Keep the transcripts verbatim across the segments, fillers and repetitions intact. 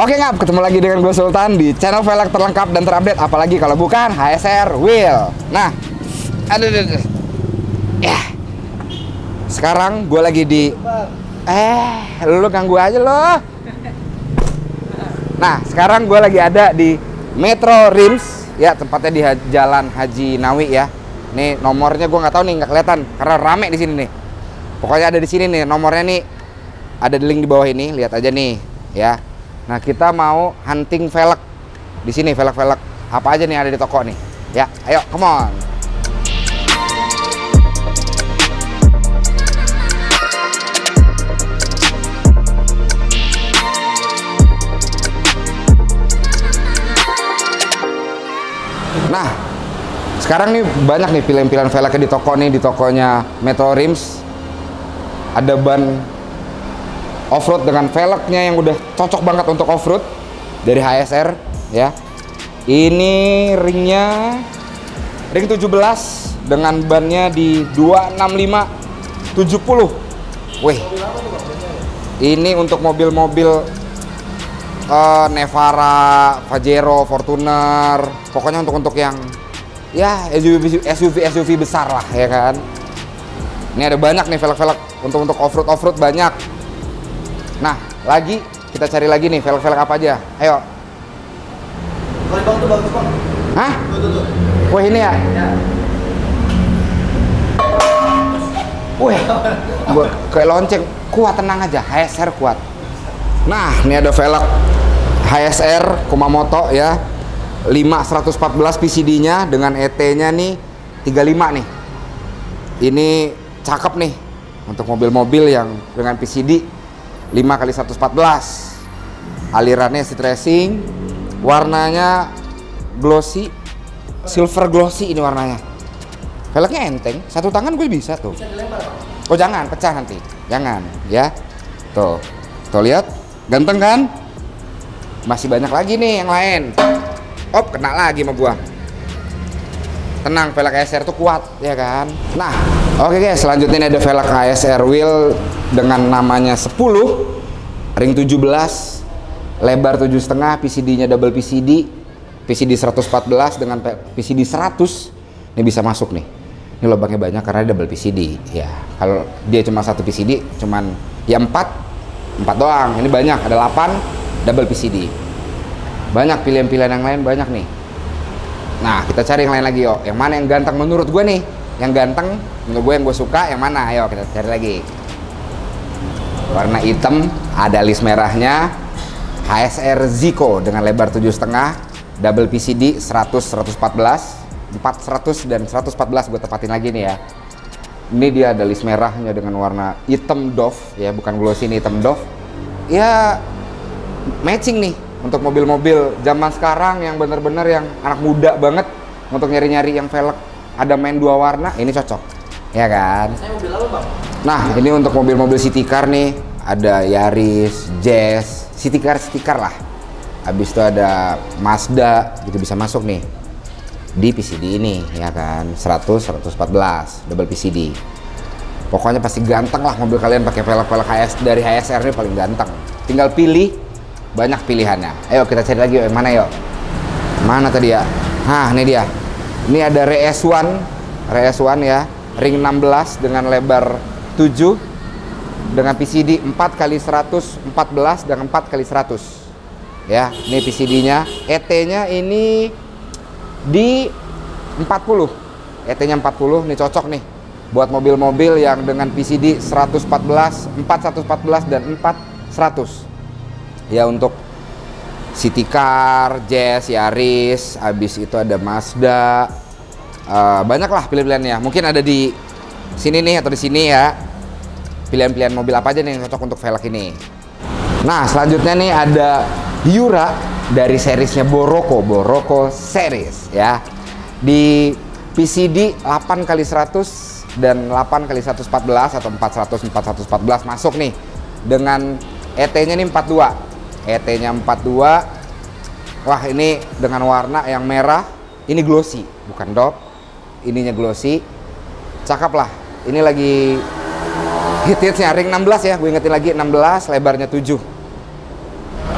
Oke ngap, ketemu lagi dengan gue Sultan di channel velg terlengkap dan terupdate, apalagi kalau bukan H S R Wheel. Nah, aduh, aduh, aduh. Ya, sekarang gue lagi di, eh, lu ganggu aja lo. Nah, sekarang gue lagi ada di Metro Rims, ya tempatnya di Jalan Haji Nawi ya. Nih nomornya gue nggak tahu nih, nggak kelihatan karena rame di sini nih. Pokoknya ada di sini nih nomornya nih, ada di link di bawah ini, lihat aja nih, ya. Nah, kita mau hunting velg di sini, velg-velg apa aja nih ada di toko nih. Ya, ayo, come on. Nah, sekarang nih banyak nih pilihan-pilihan velgnya di toko nih, di tokonya Metro Rims. Ada ban off-road dengan velgnya yang udah cocok banget untuk off-road dari H S R ya. Ini ringnya ring tujuh belas dengan bannya di dua enam lima tujuh puluh. Wih, ini untuk mobil-mobil uh, Nevara, Pajero, Fortuner, pokoknya untuk untuk yang ya S U V S U V S U V besar lah ya kan. Ini ada banyak nih velg-velg untuk untuk off-road off-road banyak. Nah, lagi kita cari lagi nih velg-velg apa aja. Ayo. Bang tuh bagus bang. Hah? Tuh, tuh, tuh. Wah ini ya? Ya. Wih, gua kayak lonceng. Kuat, tenang aja. H S R kuat. Nah, ini ada velg H S R Kumamoto ya. lima seratus empat belas P C D-nya dengan E T-nya nih tiga puluh lima nih. Ini cakep nih untuk mobil-mobil yang dengan P C D lima kali seratus empat belas. Alirannya street racing, warnanya glossy, silver glossy ini warnanya. Velgnya enteng, satu tangan gue bisa tuh. Bisa dilempar bang? Oh jangan, pecah nanti, jangan ya. Tuh, tuh lihat, ganteng kan? Masih banyak lagi nih yang lain. Op, kena lagi sama gua. Tenang, velg H S R tuh kuat ya kan. Nah, oke guys, selanjutnya ini ada velg H S R Wheel dengan namanya sepuluh, ring tujuh belas, lebar tujuh koma lima, P C D-nya double P C D, P C D seratus empat belas dengan P C D seratus. Ini bisa masuk nih. Ini lubangnya banyak karena double P C D ya. Kalau dia cuma satu P C D, cuman ya empat, empat doang. Ini banyak, ada delapan double P C D. Banyak pilihan-pilihan yang lain, banyak nih. Nah, kita cari yang lain lagi yuk. Yang mana yang ganteng menurut gue nih? Yang ganteng menurut gue, yang gue suka yang mana? Ayo kita cari lagi. Warna hitam, ada list merahnya. H S R Zico dengan lebar tujuh koma lima, double P C D seratus, seratus empat belas, empat ratus dan seratus empat belas gue tepatin lagi nih ya. Ini dia ada list merahnya dengan warna hitam doff ya, bukan glossy, ini hitam doff. Ya matching nih untuk mobil-mobil zaman sekarang yang bener-bener yang anak muda banget untuk nyari-nyari yang velg ada main dua warna, ini cocok ya kan. Saya mobil apa bang? Nah, ini untuk mobil-mobil city car nih, ada Yaris, Jazz, city car city car lah. Habis itu ada Mazda, gitu bisa masuk nih di P C D ini ya kan, seratus, seratus empat belas double P C D. Pokoknya pasti ganteng lah mobil kalian pakai velg-velg H S dari H S R ini, paling ganteng. Tinggal pilih, banyak pilihannya. Ayo kita cari lagi yuk, yang mana yuk? Mana tadi ya? Nah, ini dia. Ini ada R S satu, R S satu ya, ring enam belas dengan lebar tujuh dengan P C D empat kali seratus empat belas dengan empat kali seratus. Ya, ini P C D-nya. E T-nya ini di empat puluh. E T-nya empat puluh, ini cocok nih buat mobil-mobil yang dengan P C D seratus empat belas, empat seratus empat belas dan empat seratus. Ya, untuk city car, Jazz, Yaris, habis itu ada Mazda. Uh, banyak lah pilihan-pilihannya. Mungkin ada di sini nih atau di sini ya. Pilihan-pilihan mobil apa aja nih yang cocok untuk velg ini. Nah, selanjutnya nih ada Yura dari seriesnya Boroko, Boroko series ya. Di P C D delapan kali seratus dan delapan kali seratus empat belas atau empat ratus, empat ratus empat belas masuk nih. Dengan E T-nya nih empat puluh dua. E T-nya empat puluh dua. Wah, ini dengan warna yang merah. Ini glossy, bukan doff. Ininya glossy. Cakep lah. Ini lagi hit-hitsnya ring enam belas ya, gue ingetin lagi enam belas, lebarnya tujuh. Wah,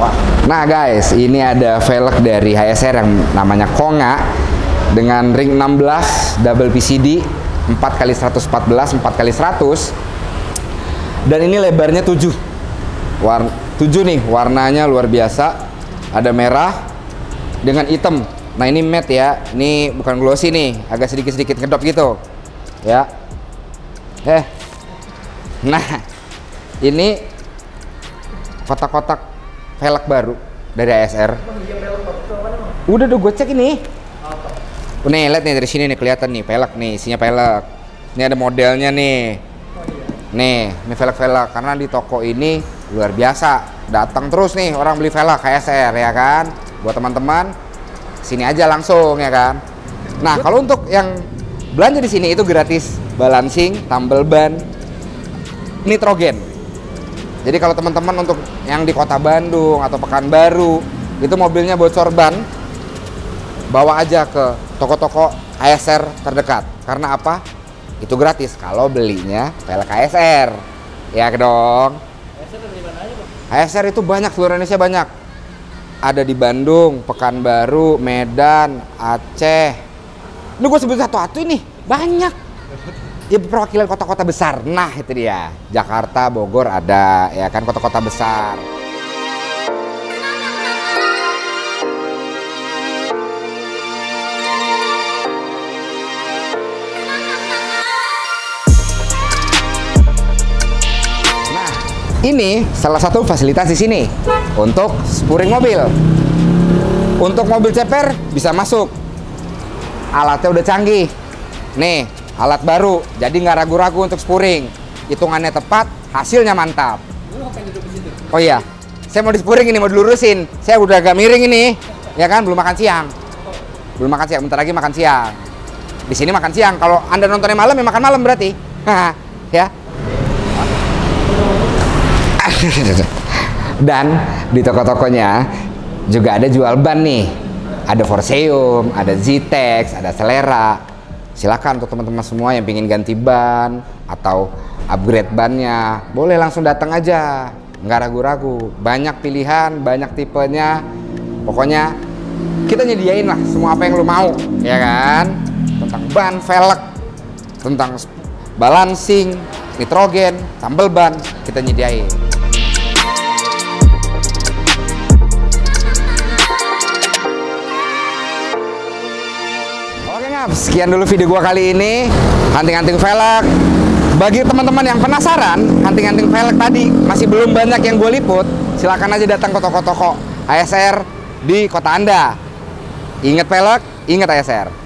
Nah guys, ini ada velg dari H S R yang namanya Konga dengan ring enam belas double P C D empat kali seratus empat belas empat kali seratus, dan ini lebarnya tujuh. Warna tujuh nih, warnanya luar biasa. Ada merah dengan hitam. Nah, ini matte ya. Ini bukan glossy nih, agak sedikit-sedikit kedap gitu. Ya. Eh. Nah, ini kotak-kotak velg baru dari H S R. Udah udah gue cek ini. Nih, lihat nih dari sini nih kelihatan nih velg nih, isinya velg. Ini ada modelnya nih. Nih, ini velg-velg karena di toko ini luar biasa. Datang terus nih orang beli velg H S R ya kan. Buat teman-teman, sini aja langsung ya kan. Nah, kalau untuk yang belanja di sini itu gratis balancing, tumble ban, nitrogen. Jadi kalau teman-teman untuk yang di Kota Bandung atau Pekanbaru itu mobilnya bocor ban, bawa aja ke toko-toko H S R terdekat. Karena apa? Itu gratis kalau belinya velg H S R. Ya dong. H S R dari mana aja, Bang? H S R itu banyak, seluruh Indonesia banyak. Ada di Bandung, Pekanbaru, Medan, Aceh. Ini gue sebut satu-satu ini, banyak. Ya perwakilan kota-kota besar. Nah, itu dia. Jakarta, Bogor ada, ya kan, kota-kota besar. Nah, ini salah satu fasilitas di sini untuk spuring mobil. Untuk mobil ceper bisa masuk. Alatnya udah canggih. Nih, alat baru, jadi nggak ragu-ragu untuk spuring. Hitungannya tepat, hasilnya mantap. Oh iya, saya mau di spuring ini, mau dilurusin. Saya udah agak miring ini, ya kan, belum makan siang. Belum makan siang, bentar lagi makan siang. Di sini makan siang. Kalau Anda nontonnya malam, ya makan malam berarti. Ya. Dan di toko-tokonya juga ada jual ban nih. Ada Forseum, ada Zitex, ada Selera. Silakan untuk teman-teman semua yang ingin ganti ban atau upgrade bannya, boleh langsung datang aja, nggak ragu-ragu. Banyak pilihan, banyak tipenya. Pokoknya kita nyediain lah semua apa yang lu mau, ya kan? Tentang ban, velg, tentang balancing, nitrogen, tumble ban, kita nyediain. Sekian dulu video gua kali ini, hunting-hunting velg. Bagi teman-teman yang penasaran hunting-hunting velg tadi masih belum banyak yang gue liput, silakan aja datang ke toko-toko H S R di kota Anda. Ingat velg, ingat H S R.